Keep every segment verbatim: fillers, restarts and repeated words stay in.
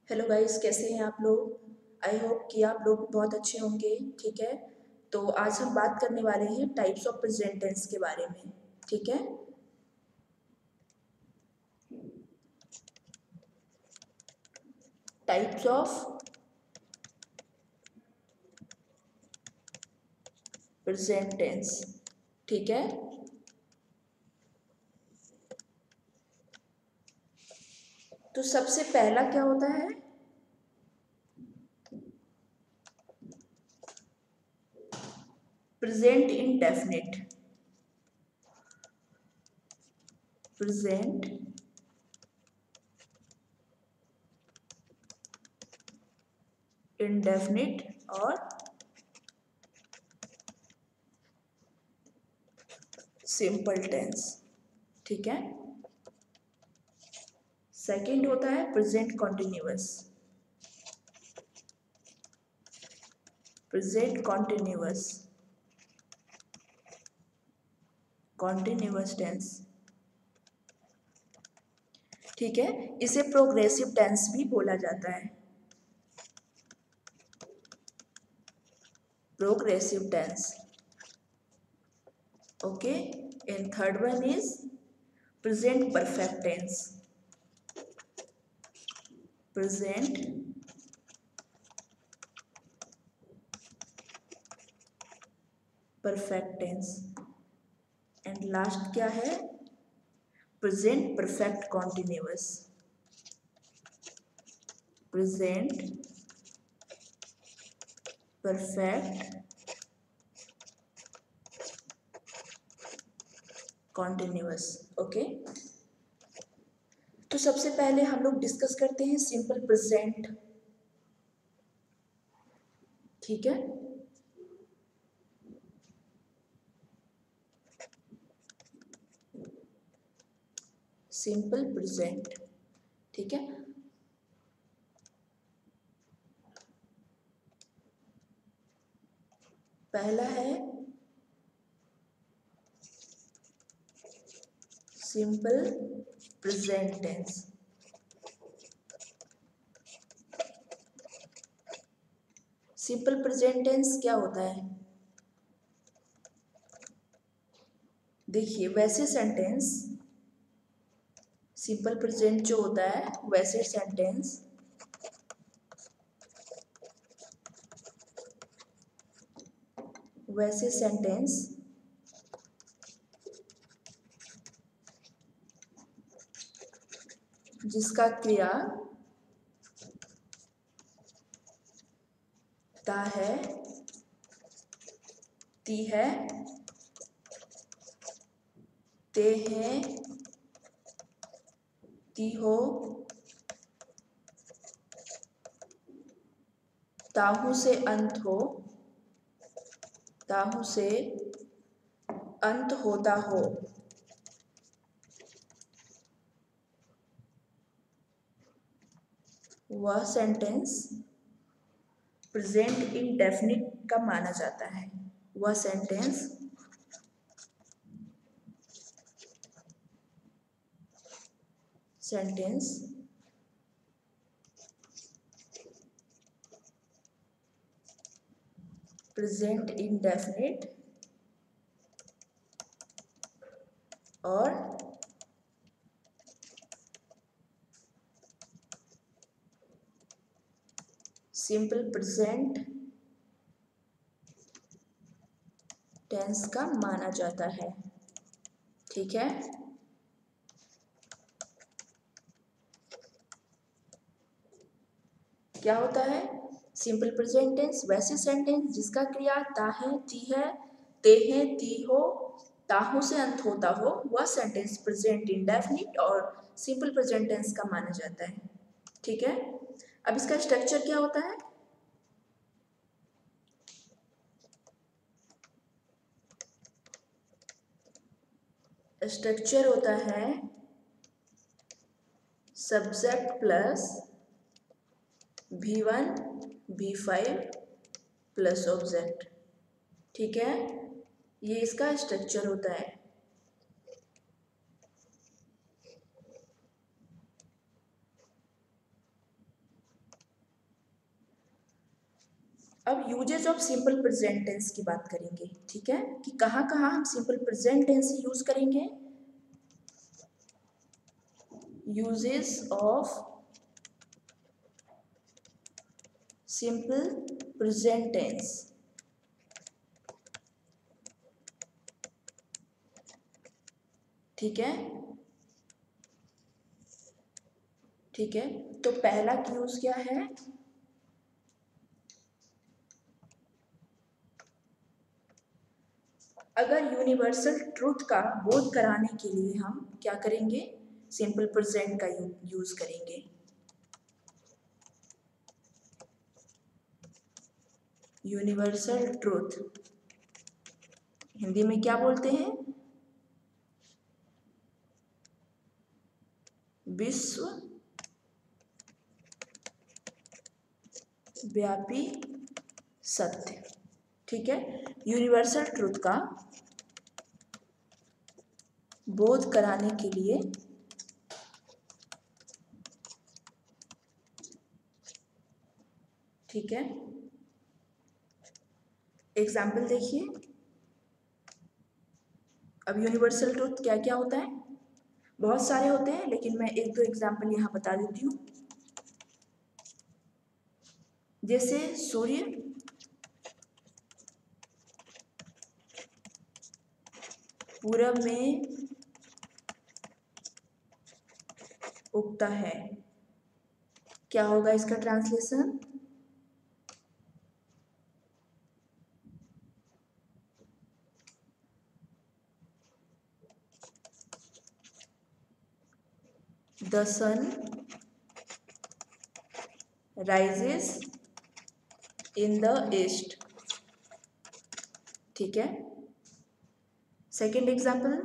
Hello guys, कैसे हैं आप लोग। आई होप कि आप लोग बहुत अच्छे होंगे। ठीक है, तो आज हम बात करने वाले हैं टाइप्स ऑफ प्रेजेंट टेंस के बारे में। ठीक है, टाइप्स ऑफ प्रेजेंट टेंस। ठीक है, तो सबसे पहला क्या होता है? Present indefinite. प्रेजेंट इंडेफिनिट और सिंपल टेंस। ठीक है, सेकंड होता है present continuous. Present continuous continuous tense. ठीक है, इसे प्रोग्रेसिव टेंस भी बोला जाता है। Progressive tense. Okay, and third one is present perfect tense. Present perfect tense. And last क्या है? Present perfect continuous. Present perfect continuous. Okay, तो सबसे पहले हम लोग डिस्कस करते हैं सिंपल प्रेजेंट। ठीक है, सिंपल प्रेजेंट। ठीक है, पहला है simple present tense. Simple present tense क्या होता है? देखिए, वैसे सेंटेंस, सिंपल प्रेजेंट जो होता है वैसे सेंटेंस वैसे सेंटेंस जिसका क्रिया ता है, ती है, ते हैं, ती हो, ताहू से अंत हो, ताहू से अंत होता हो, वह सेंटेंस प्रेजेंट इंडेफिनिट का माना जाता है। वह सेंटेंस सेंटेंस प्रेजेंट इंडेफिनिट और सिंपल प्रेजेंट टेंस का माना जाता है। ठीक है, क्या होता है? सिंपल प्रेजेंट टेंस वैसे सेंटेंस जिसका क्रिया ता है, ती है, ते है, ती हो, ताहू से अंत होता हो, वह सेंटेंस प्रेजेंट इंडेफिनिट और सिंपल प्रेजेंट टेंस का माना जाता है। ठीक है, अब इसका स्ट्रक्चर क्या होता है? स्ट्रक्चर होता है subject plus V one V five plus object. ठीक है, ये इसका स्ट्रक्चर होता है। अब uses of simple present tense की बात करेंगे, ठीक है, कि कहाँ कहाँ हम सिंपल प्रेजेंट टेंस यूज करेंगे। Uses of simple present tense, ठीक है, ठीक है। तो पहला यूज क्या है, अगर यूनिवर्सल ट्रूथ का बोध कराने के लिए हम क्या करेंगे, सिंपल प्रेजेंट का यूज करेंगे। यूनिवर्सल ट्रूथ हिंदी में क्या बोलते हैं, विश्व व्यापी सत्य, ठीक है। यूनिवर्सल ट्रूथ का बोध कराने के लिए ठीक है, एग्जाम्पल देखिए। अब यूनिवर्सल ट्रूथ क्या क्या होता है, बहुत सारे होते हैं, लेकिन मैं एक दो एग्जाम्पल यहाँ बता देती हूँ। जैसे सूर्य पूरब में उगता है, क्या होगा इसका translation, the sun rises in the east, ठीक है। सेकेंड एग्जाम्पल,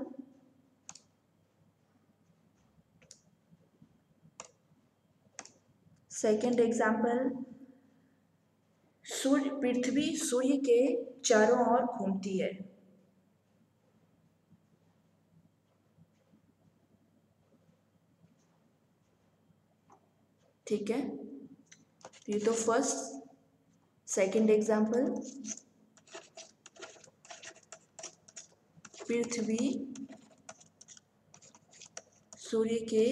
सेकेंड एग्जाम्पल सूर्य पृथ्वी सूर्य के चारों ओर घूमती है, ठीक है। ये तो फर्स्ट। सेकेंड एग्जाम्पल, पृथ्वी सूर्य के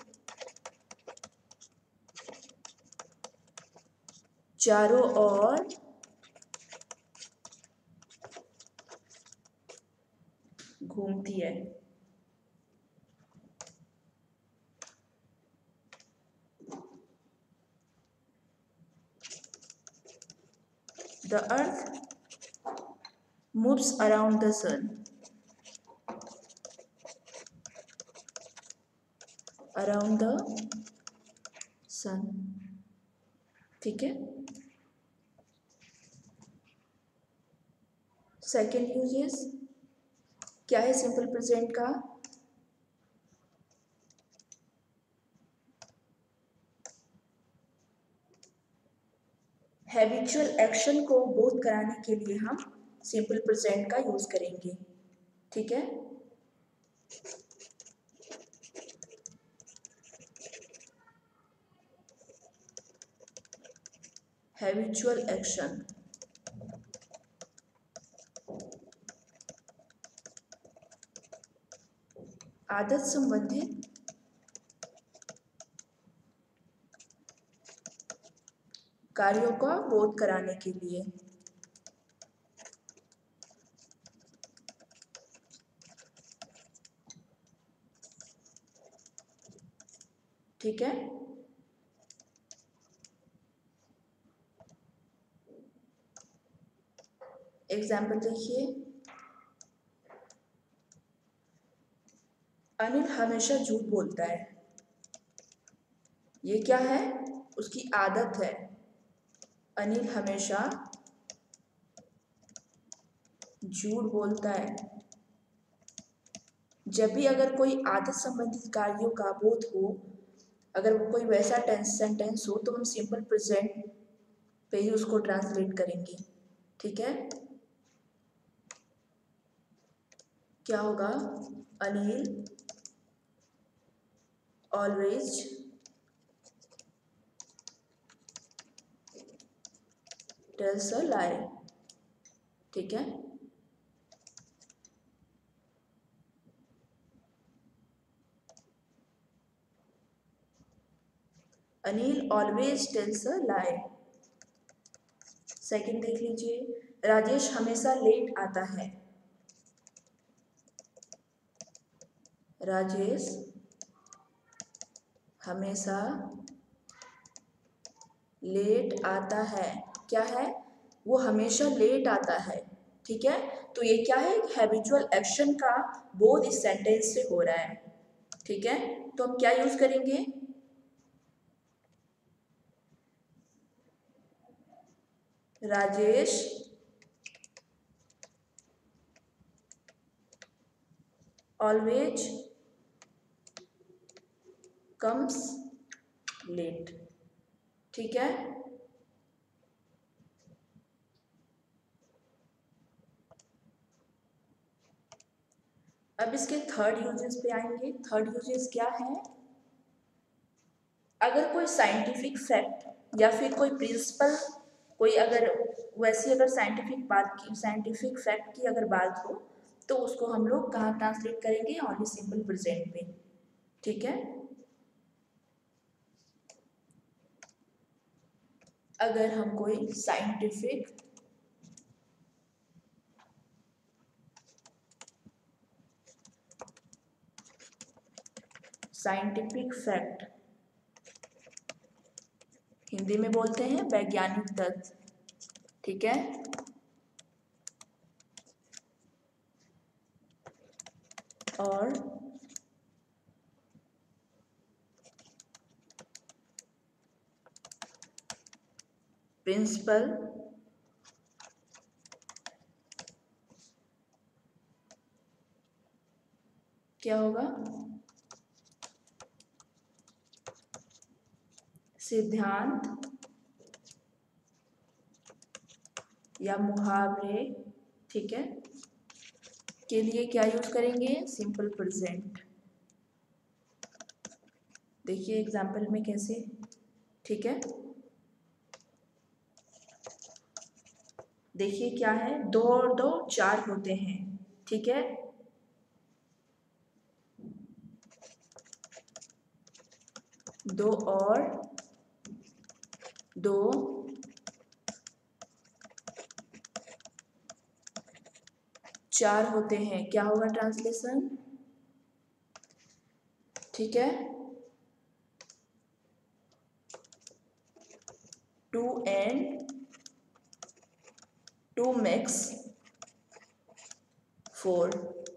चारों ओर घूमती है, the earth moves around the sun, around the sun, ठीक है। सेकेंड यूजेस क्या है सिंपल प्रेजेंट का, हैबिचुअल एक्शन को बोध कराने के लिए हम सिंपल प्रेजेंट का यूज करेंगे, ठीक है। हैबिचुअल एक्शन, आदत संबंधित कार्यों का बोध कराने के लिए, ठीक है। एग्जाम्पल देखिए, अनिल हमेशा झूठ बोलता है, ये क्या है, उसकी आदत है, अनिल हमेशा झूठ बोलता है। जब भी अगर कोई आदत संबंधित कार्यों का बोध हो, अगर कोई वैसा टेंस सेंटेंस हो, तो हम सिंपल प्रेजेंट पे ही उसको ट्रांसलेट करेंगे, ठीक है। क्या होगा, Anil always tells a lie. ठीक है, Anil always tells a lie. Second देख लीजिए, राजेश हमेशा लेट आता है। राजेश हमेशा लेट आता है। क्या है? वो हमेशा लेट आता है। ठीक है, तो ये क्या है? एक हैबिचुअल एक्शन का बोध इस सेंटेंस से हो रहा है। ठीक है, तो हम क्या यूज करेंगे? Rajesh always comes late. ठीक है, अब इसके थर्ड यूजेस पे आएंगे। थर्ड यूजेस क्या है? अगर कोई साइंटिफिक फैक्ट या फिर कोई प्रिंसिपल, कोई अगर वैसी अगर साइंटिफिक बात की, साइंटिफिक फैक्ट की अगर बात हो, तो उसको हम लोग कहाँ ट्रांसलेट करेंगे? ओनली सिंपल प्रेजेंट में। ठीक है, अगर हम कोई साइंटिफिक साइंटिफिक फैक्ट, हिंदी में बोलते हैं वैज्ञानिक तथ्य। ठीक है, और प्रिंसिपल क्या होगा? सिद्धांत या मुहावरे। ठीक है, के लिए क्या यूज करेंगे? Simple present. देखिए एग्जाम्पल में कैसे। ठीक है, देखिए क्या है, दो और दो चार होते हैं। ठीक है, दो और दो चार होते हैं। क्या होगा ट्रांसलेशन? ठीक है, two and two makes four.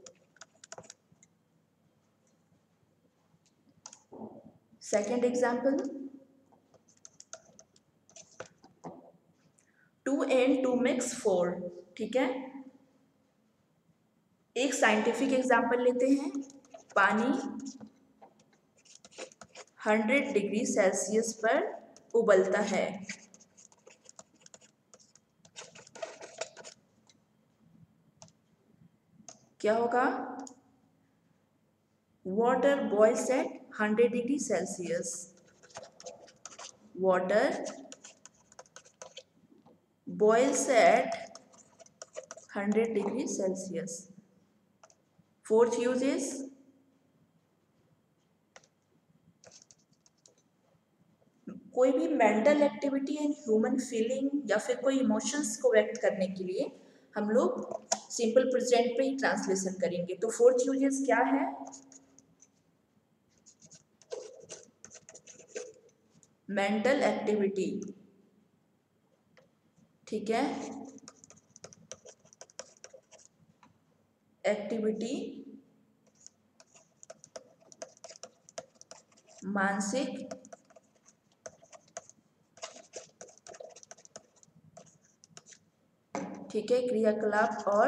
Second example, two and two makes four. ठीक है, एक साइंटिफिक एग्जाम्पल लेते हैं। पानी हंड्रेड डिग्री सेल्सियस पर उबलता है। क्या होगा? Water boils at hundred degree Celsius. Water boils at hundred degree Celsius. Fourth use is कोई भी mental activity and human feeling या फिर कोई इमोशंस को व्यक्त करने के लिए हम लोग सिंपल प्रेजेंट पे ही ट्रांसलेशन करेंगे। तो फोर्थ यूजेस क्या है? Mental activity. ठीक है, एक्टिविटी मानसिक ठीक है क्रियाकलाप और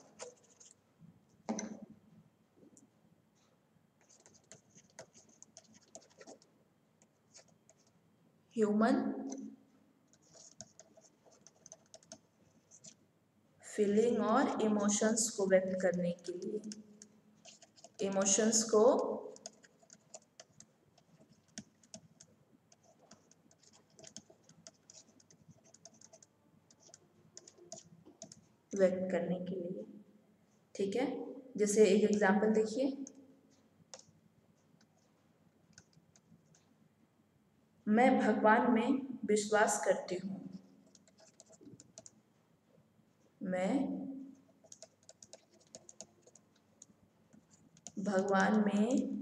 ह्यूमन फीलिंग और इमोशंस को व्यक्त करने के लिए, इमोशंस को व्यक्त करने के लिए। ठीक है, जैसे एक एग्जाम्पल देखिए, मैं भगवान में विश्वास करती हूँ। मैं भगवान में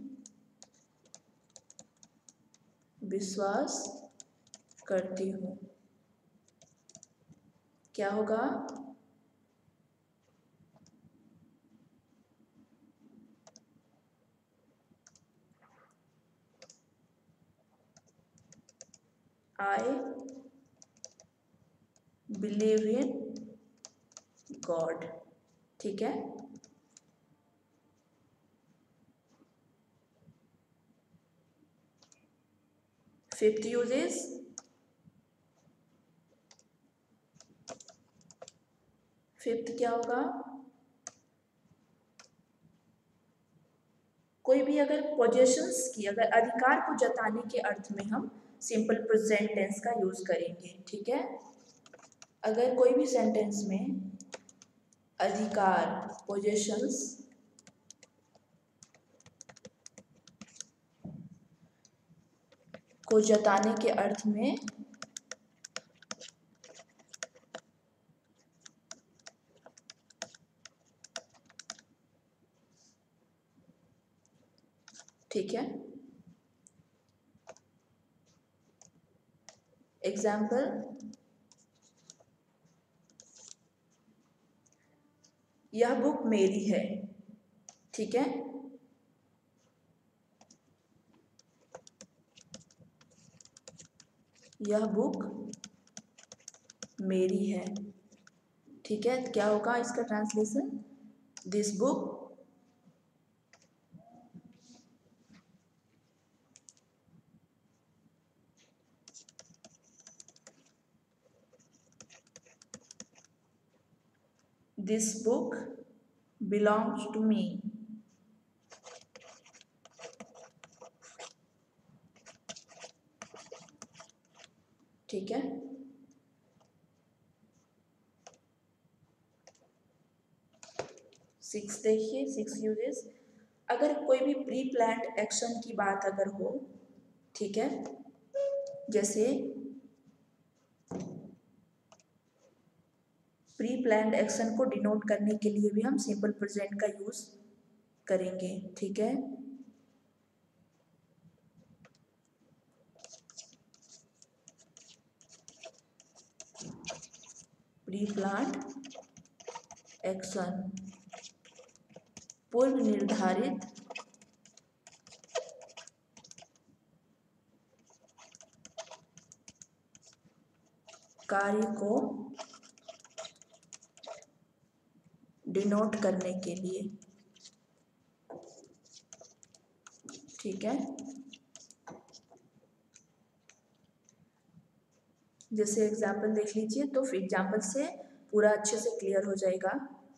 विश्वास करती हूँ। क्या होगा? I believe in God. ठीक है, फिफ्थ यूज इज फिफ्थ क्या होगा? कोई भी अगर पोजेशंस की, अगर अधिकार को जताने के अर्थ में हम सिंपल प्रेजेंट टेंस का यूज करेंगे। ठीक है, अगर कोई भी सेंटेंस में अधिकार पोजेशंस को जताने के अर्थ में ठीक है, एग्जाम्पल, यह बुक मेरी है। ठीक है, यह बुक मेरी है। ठीक है, क्या होगा इसका translation? This book this book belongs to me. ठीक है, सिक्स देखिए, सिक्स यूजेस, अगर कोई भी प्री प्लान्ड एक्शन की बात अगर हो, ठीक है, जैसे प्री प्लान्ड एक्शन को डिनोट करने के लिए भी हम सिंपल प्रेजेंट का यूज करेंगे। ठीक है, प्री प्लान्ड एक्शन, पूर्व निर्धारित कार्य को डिनोट करने के लिए। ठीक है, जैसे एग्जाम्पल देख लीजिए, तो एग्जाम्पल से पूरा अच्छे से क्लियर हो जाएगा।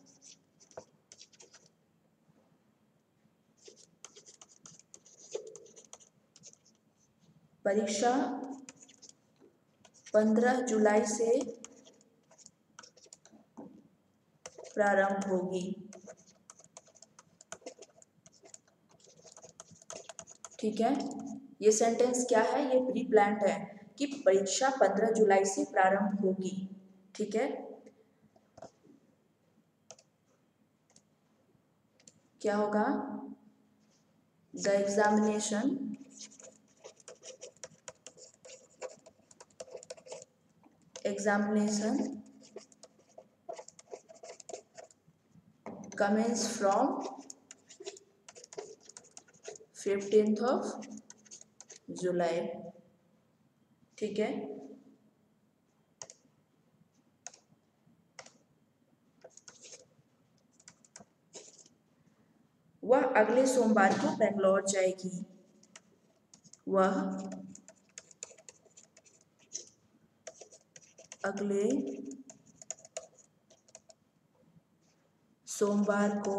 परीक्षा पंद्रह जुलाई से प्रारंभ होगी। ठीक है, ये सेंटेंस क्या है? ये प्री प्लान्ड है कि परीक्षा पंद्रह जुलाई से प्रारंभ होगी। ठीक है, क्या होगा? The examination examination commence from fifteenth of July। ठीक है, वह अगले सोमवार को बेंगलोर जाएगी। वह अगले सोमवार को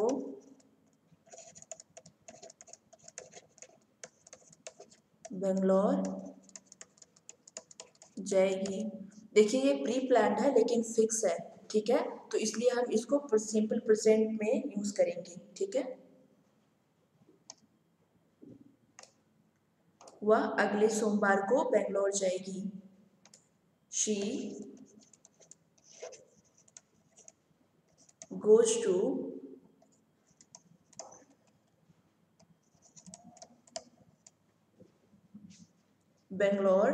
बेंगलोर जाएगी। देखिए, ये प्री प्लान्ड है लेकिन फिक्स है। ठीक है, तो इसलिए हम इसको सिंपल प्रेजेंट में यूज करेंगे, ठीक है। वह अगले सोमवार को बेंगलोर जाएगी। She goes to Bangalore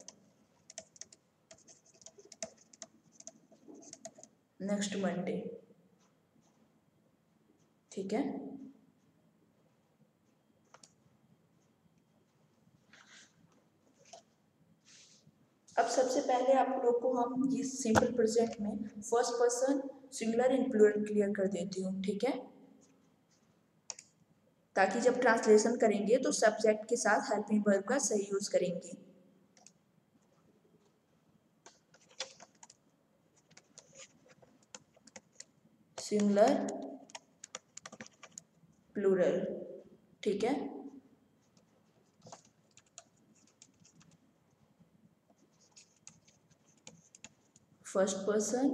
next Monday, ठीक है। अब सबसे पहले आप लोग को हम ये सिंपल प्रेजेंट में first person singular and plural clear कर देती हूँ, ठीक है, ताकि जब ट्रांसलेशन करेंगे तो सब्जेक्ट के साथ हेल्पिंग वर्ब का सही यूज करेंगे। सिंगुलर प्लूरल, ठीक है। First person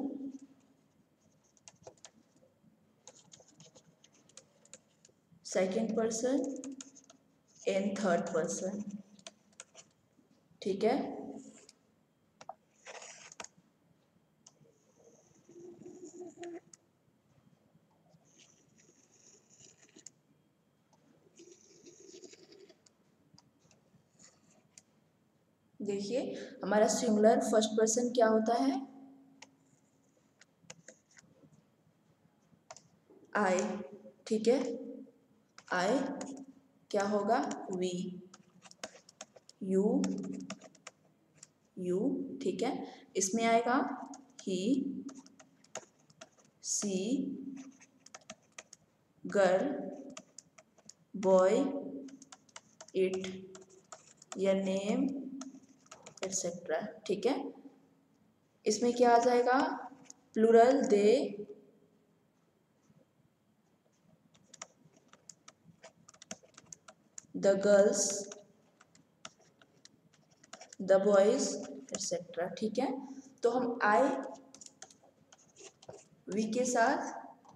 second person and third person, ठीक है। देखिए हमारा सिंगुलर फर्स्ट पर्सन क्या होता है, आई, ठीक है। आई क्या होगा, वी, यू, यू, ठीक है। इसमें आएगा he, she, girl, boy, it, your name etcetera, ठीक है। इसमें क्या आ जाएगा, plural they, the girls, the boys etcetera, ठीक है। तो हम आई वी के साथ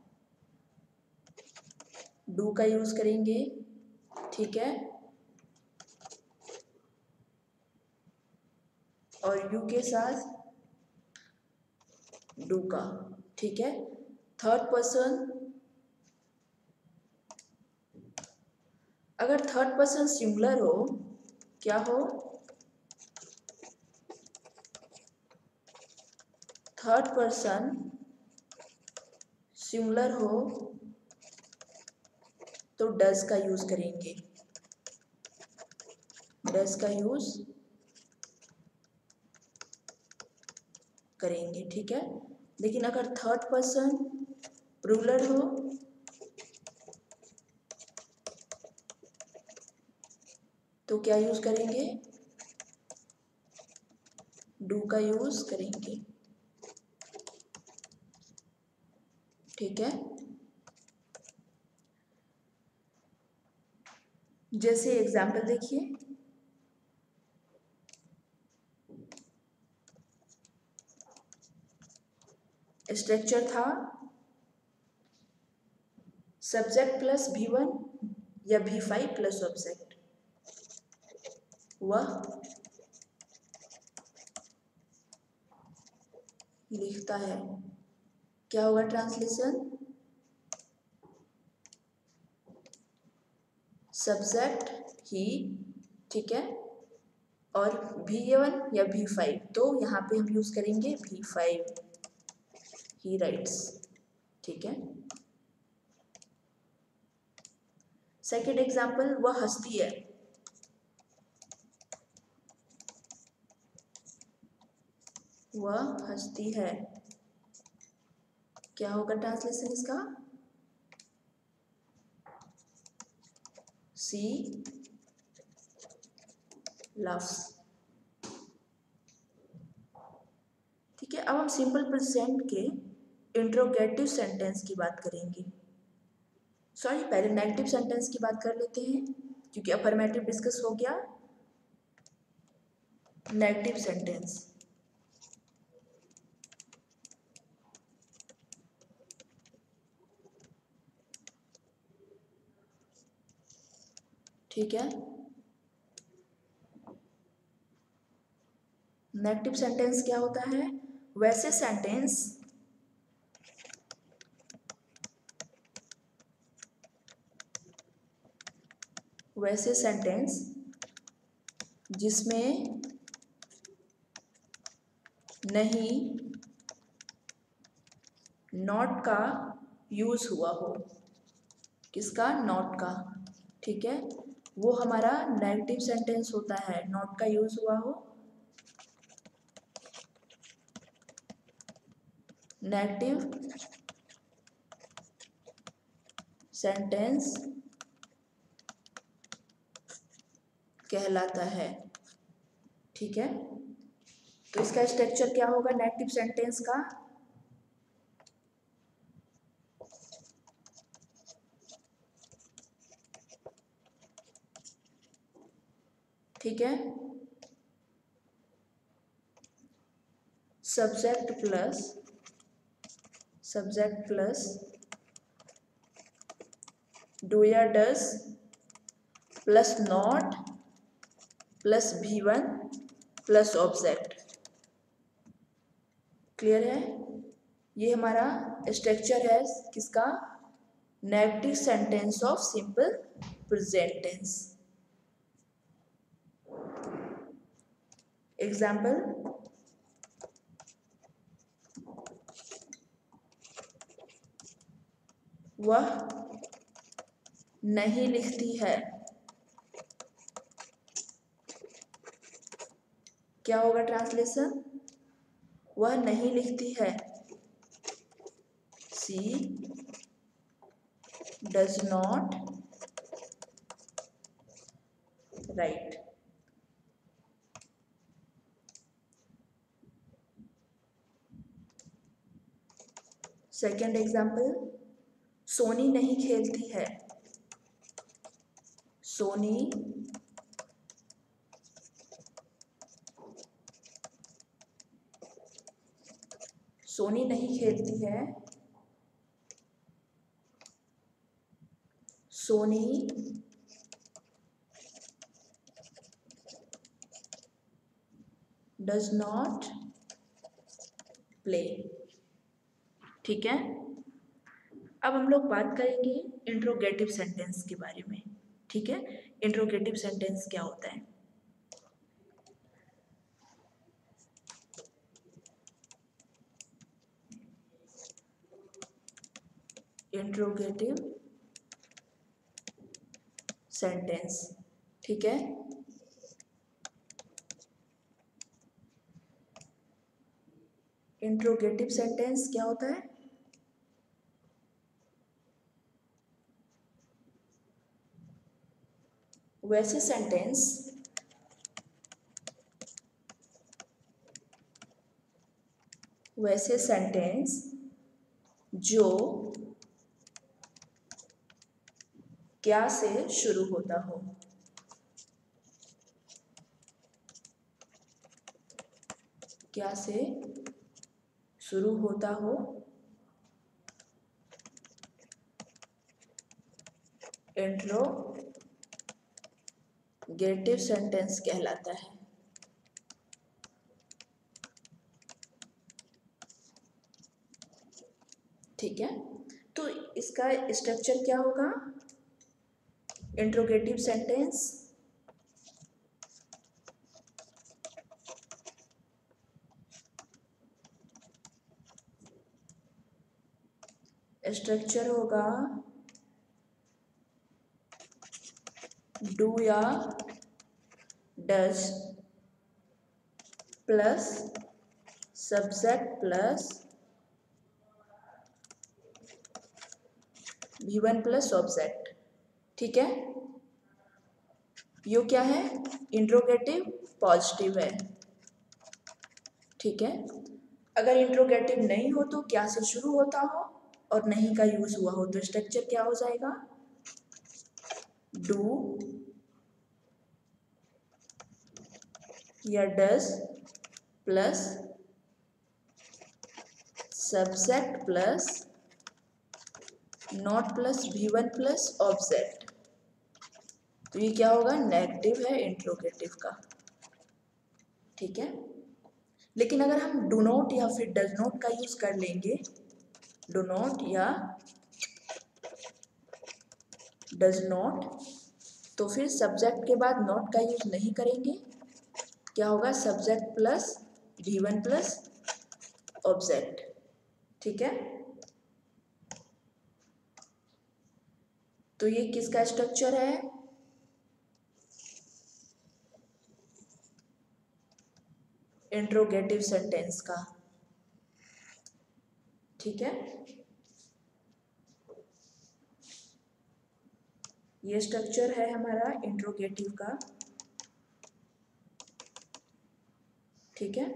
डू का यूज करेंगे, ठीक है, और यू के साथ डू का, ठीक है। थर्ड पर्सन, अगर थर्ड पर्सन सिंगुलर हो, क्या हो, थर्ड पर्सन सिंगुलर हो तो डज का यूज करेंगे, डज का यूज करेंगे, ठीक है। लेकिन अगर थर्ड पर्सन प्लूरल हो तो क्या यूज करेंगे, डू का यूज करेंगे, ठीक है। जैसे एग्जाम्पल देखिए, स्ट्रक्चर था सब्जेक्ट प्लस भी वन या भी फाइव प्लस ऑब्जेक्ट, वह लिखता है, क्या होगा ट्रांसलेशन, सब्जेक्ट ही, ठीक है, और भी वन या भी फाइव, तो यहाँ पे हम यूज करेंगे भी फाइव, ही राइट्स, ठीक है। सेकेंड एग्जाम्पल, वह हंसती है, वह हंसती है, क्या होगा ट्रांसलेशन इसका, सी लव्स, ठीक है। अब हम सिंपल प्रेजेंट के इंट्रोगेटिव सेंटेंस की बात करेंगे, सॉरी पहले नेगेटिव सेंटेंस की बात कर लेते हैं क्योंकि अफर्मेटिव डिस्कस हो गया। नेगेटिव सेंटेंस, ठीक है। नेगेटिव सेंटेंस क्या होता है? वैसे सेंटेंस वैसे सेंटेंस जिसमें नहीं नॉट का यूज हुआ हो। किसका? नॉट का। ठीक है, वो हमारा नेगेटिव सेंटेंस होता है, नॉट का यूज हुआ हो। नेगेटिव सेंटेंस कहलाता है। ठीक है, तो इसका स्ट्रक्चर क्या होगा नेगेटिव सेंटेंस का? ठीक है, subject plus subject plus do या does plus not plus V one plus object. Clear है? ये हमारा स्ट्रक्चर है किसका? Negative sentence of simple present tense. Example, वह नहीं लिखती है। क्या होगा ट्रांसलेशन? वह नहीं लिखती है। She does not write. Second example, Soni नहीं खेलती है। सोनी सोनी नहीं खेलती है। Soni does not play. ठीक है, अब हम लोग बात करेंगे इंट्रोगेटिव सेंटेंस के बारे में। ठीक है, इंट्रोगेटिव सेंटेंस क्या होता है? इंट्रोगेटिव सेंटेंस, ठीक है, इंट्रोगेटिव सेंटेंस क्या होता है? वैसे सेंटेंस वैसे सेंटेंस जो क्या से शुरू होता हो। क्या से शुरू होता हो, इंट्रोगेटिव सेंटेंस कहलाता है। ठीक है, तो इसका स्ट्रक्चर क्या होगा? इंट्रोगेटिव सेंटेंस स्ट्रक्चर होगा डू या does plus subject plus V one plus object. ठीक है, यो क्या है? इंट्रोगेटिव पॉजिटिव है। ठीक है, अगर इंट्रोगेटिव नहीं हो तो क्या से शुरू होता हो और नहीं का यूज हुआ हो तो स्ट्रक्चर क्या हो जाएगा? डू या does plus subject plus not plus V one plus object. तो ये क्या होगा, नेगेटिव है इंट्रोगेटिव का, ठीक है। लेकिन अगर हम डू नॉट या फिर डज नॉट का यूज कर लेंगे, डू नॉट या डज नॉट, तो फिर सब्जेक्ट के बाद नॉट का यूज नहीं करेंगे, क्या होगा, subject plus V one plus object, ठीक है। तो ये किसका स्ट्रक्चर है, इंट्रोगेटिव सेंटेंस का, ठीक है। ये स्ट्रक्चर है हमारा इंट्रोगेटिव का, ठीक है।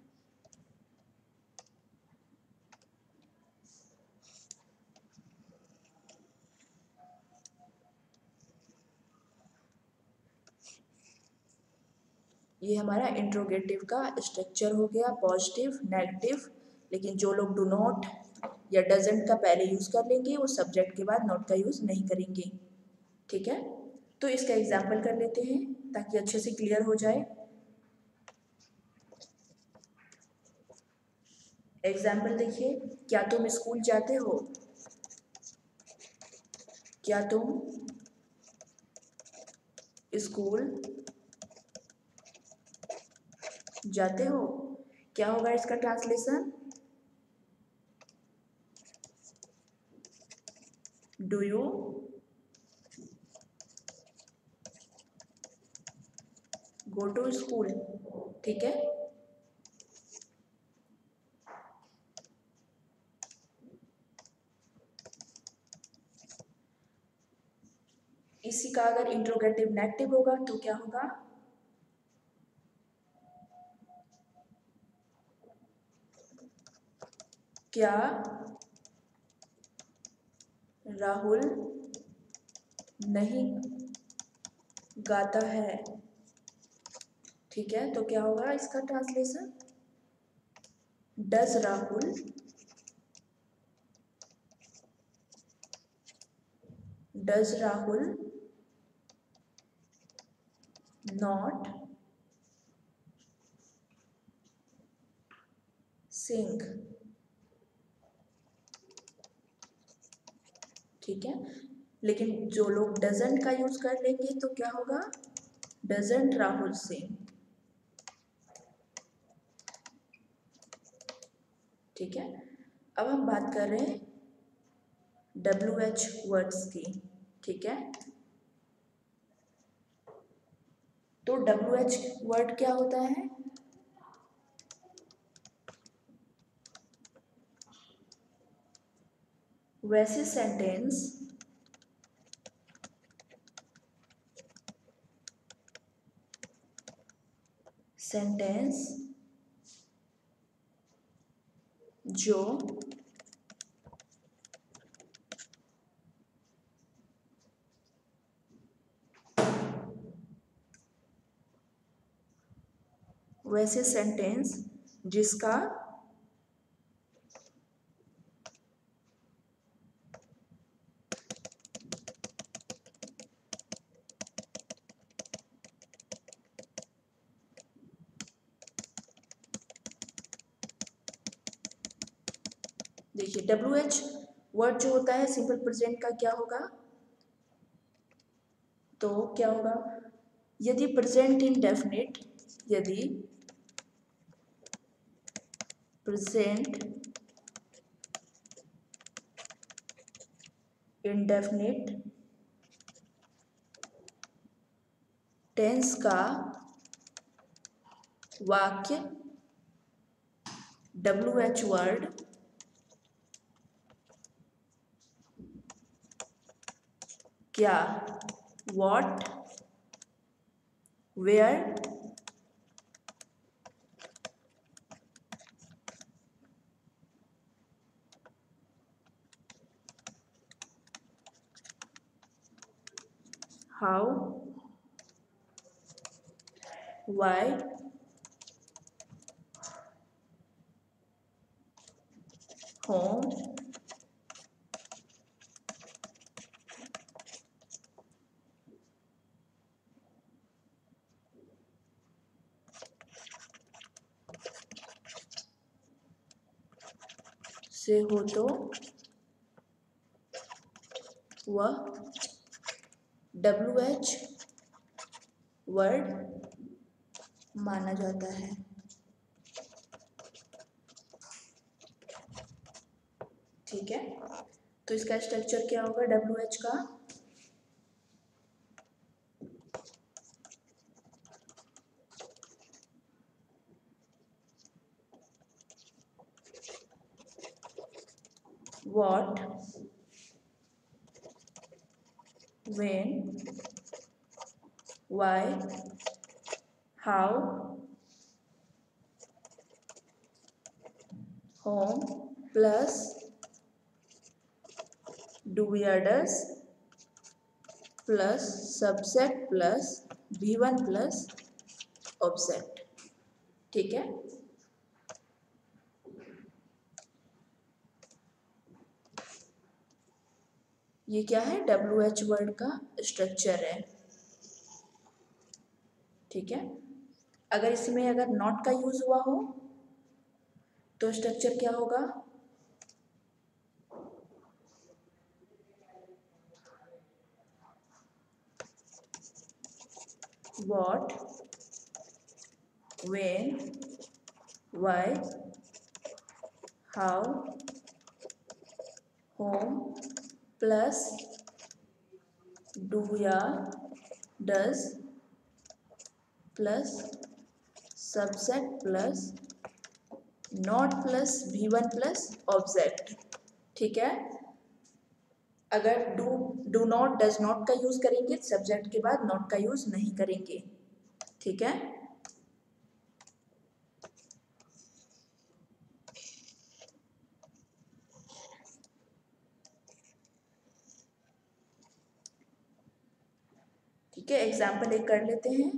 ये हमारा इंट्रोगेटिव का स्ट्रक्चर हो गया, पॉजिटिव, नेगेटिव। लेकिन जो लोग डू नॉट या डजंट का पहले यूज कर लेंगे वो सब्जेक्ट के बाद नॉट का यूज नहीं करेंगे, ठीक है। तो इसका एग्जाम्पल कर लेते हैं ताकि अच्छे से क्लियर हो जाए। एग्जाम्पल देखिए, क्या तुम स्कूल जाते हो, क्या तुम स्कूल जाते हो, क्या होगा इसका translation, do you go to school, ठीक है। इसी का अगर इंट्रोगेटिव नेगेटिव होगा तो क्या होगा, क्या राहुल नहीं गाता है, ठीक है। तो क्या होगा इसका translation, does Rahul does Rahul not sing, ठीक है। लेकिन जो लोग डजंट का यूज कर लेंगे तो क्या होगा, डजंट राहुल सिंग, ठीक है। अब हम बात कर रहे हैं डब्ल्यू एच वर्ड्स की, ठीक है। तो डब्ल्यू एच वर्ड क्या होता है, वैसे सेंटेंस सेंटेंस जो वैसे सेंटेंस जिसका देखिए डब्ल्यू एच वर्ड जो होता है सिंपल प्रेजेंट का क्या होगा, तो क्या होगा, यदि प्रेजेंट इंडेफिनिट यदि प्रेजेंट इंडेफिनिट टेंस का वाक्य डब्ल्यू एच वर्ड क्या, what, where, how, why, whom, से हो तो वह डब्ल्यू एच वर्ड माना जाता है। ठीक है, तो इसका स्ट्रक्चर क्या होगा डब्ल्यू एच का? What, when, why, how, whom plus do, where, does plus subject plus V one plus object. ठीक है, ये क्या है डब्ल्यू एच वर्ड का स्ट्रक्चर है। ठीक है, अगर इसमें अगर नॉट का यूज हुआ हो तो स्ट्रक्चर क्या होगा? What, when, why, how, whom plus do या does plus subject plus not plus V one plus object. ठीक है, अगर do do not does not का यूज करेंगे सब्जेक्ट के बाद नॉट का यूज नहीं करेंगे। ठीक है, ठीक है, एग्जाम्पल एक कर लेते हैं।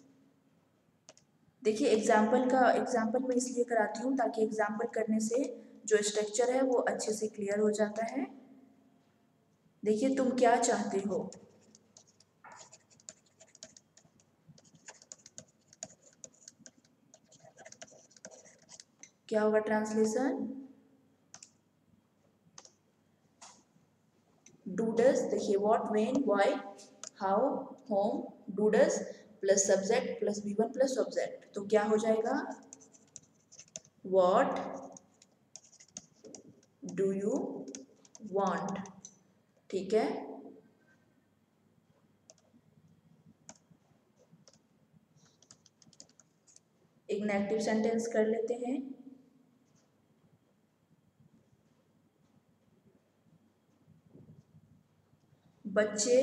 देखिए एग्जाम्पल का एग्जाम्पल मैं इसलिए कराती हूँ ताकि एग्जाम्पल करने से जो स्ट्रक्चर है वो अच्छे से क्लियर हो जाता है। देखिए तुम क्या चाहते हो, क्या होगा ट्रांसलेशन? डू डज, देखिए what, when, why, how, whom, do does plus subject plus V one plus object, तो क्या हो जाएगा? What do you want. ठीक है, एक नेगेटिव सेंटेंस कर लेते हैं। बच्चे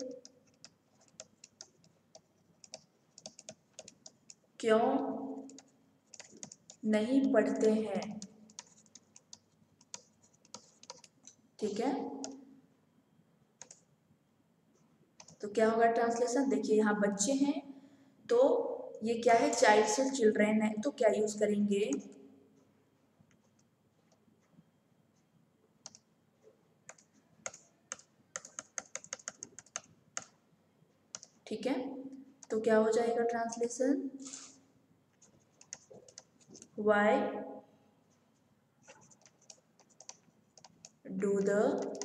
क्यों नहीं पढ़ते हैं? ठीक है, तो क्या होगा ट्रांसलेशन? देखिए यहाँ बच्चे हैं तो ये क्या है चाइल्ड से चिल्ड्रेन है, तो क्या यूज करेंगे? ठीक है, तो क्या हो जाएगा translation? Why do the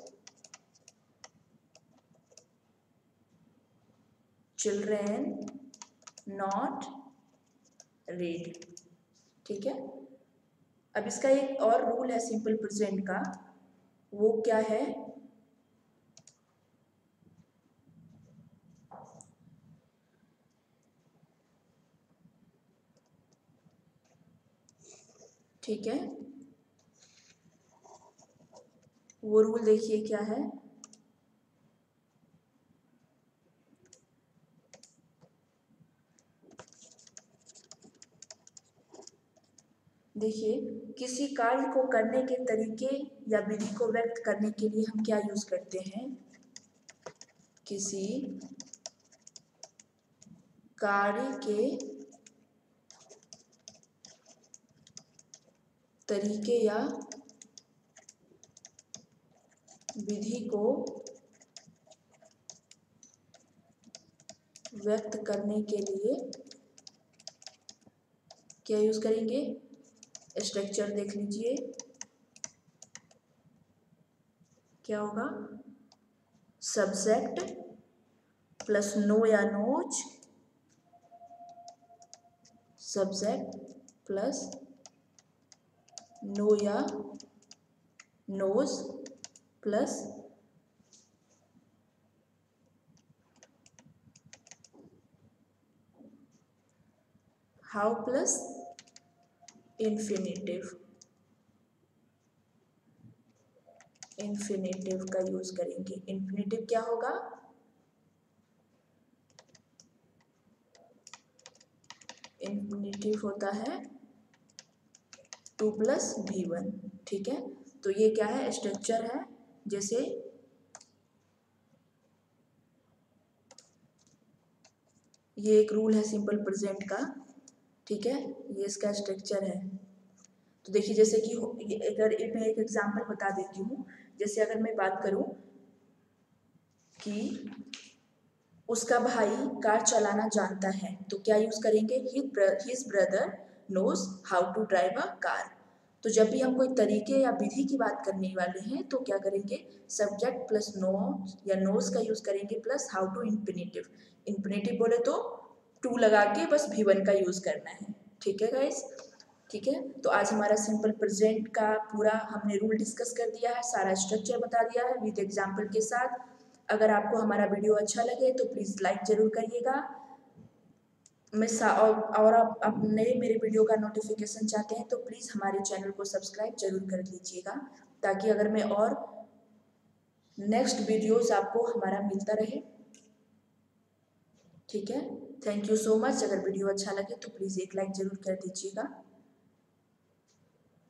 children not read. ठीक है, अब इसका एक और रूल है सिंपल प्रेजेंट का, वो क्या है? ठीक है, वो रूल देखिए क्या है। देखिए किसी कार्य को करने के तरीके या विधि को व्यक्त करने के लिए हम क्या यूज करते हैं? किसी कार्य के तरीके या विधि को व्यक्त करने के लिए क्या यूज करेंगे? स्ट्रक्चर देख लीजिए। क्या होगा, सब्जेक्ट प्लस नो या नोज, सब्जेक्ट प्लस नो या knows plus how plus infinitive, infinitive का यूज करेंगे। इन्फिनेटिव क्या होगा, इन्फिनेटिव होता है टू प्लस भी वन। ठीक है, तो ये क्या है, स्ट्रक्चर है। जैसे ये एक रूल है सिंपल प्रेजेंट का, ठीक है, ये इसका स्ट्रक्चर है। तो देखिए जैसे कि अगर मैं एक एग्जांपल बता देती हूँ, जैसे अगर मैं बात करूँ कि उसका भाई कार चलाना जानता है, तो क्या यूज करेंगे, his brother knows how to drive a car. तो जब भी हम कोई तरीके या विधि की बात करने वाले हैं तो क्या करेंगे, सब्जेक्ट प्लस नो या नोज का यूज करेंगे plus how to infinitive. Infinitive बोले तो टू लगा के बस भी वन का यूज करना है। ठीक है गाइस, ठीक है। तो आज हमारा सिंपल प्रेजेंट का पूरा हमने रूल डिस्कस कर दिया है, सारा स्ट्रक्चर बता दिया है विद एग्जाम्पल के साथ। अगर आपको हमारा वीडियो अच्छा लगे तो प्लीज़ लाइक ज़रूर करिएगा। मैं और, और आप, आप नए मेरे वीडियो का नोटिफिकेशन चाहते हैं तो प्लीज़ हमारे चैनल को सब्सक्राइब जरूर कर लीजिएगा, ताकि अगर मैं और नेक्स्ट वीडियोस आपको हमारा मिलता रहे। ठीक है, थैंक यू सो मच। अगर वीडियो अच्छा लगे तो प्लीज़ एक लाइक ज़रूर कर दीजिएगा।